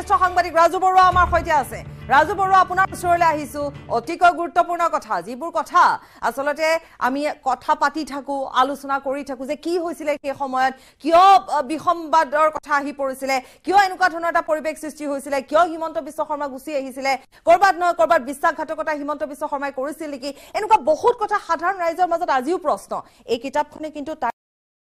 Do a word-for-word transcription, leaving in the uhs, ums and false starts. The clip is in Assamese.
জ্যেষ্ঠ সাংবাদিক ৰাজু বৰুৱা আমাৰ সৈতে আছে ৰাজু বৰুৱা আপোনাৰ ওচৰলৈ আহিছো অতিকৈ গুৰুত্বপূৰ্ণ কথা যিবোৰ কথা আসলতে আমি কথা পাতি থাকো আলোচনা কৰি থাকো যে কি হৈছিল এই সময়ত কিয় বিসম্বাদৰ কথা আহি পৰিছিল কিয় এনেকুৱা ধৰণৰ এটা পৰিবেশ সৃষ্টি হৈছিল কিয় হিমন্ত বিশ্ব শৰ্মা গুছি আহিছিল কৰবাত নহয় কৰবাত বিশ্বাসঘাতকতা হিমন্ত বিশ্ব শৰ্মাই কৰিছিল নেকি এনেকুৱা বহুত কথা সাধাৰণ ৰাইজৰ মাজত আজিও প্ৰশ্ন এই কিতাপখনে কিন্তু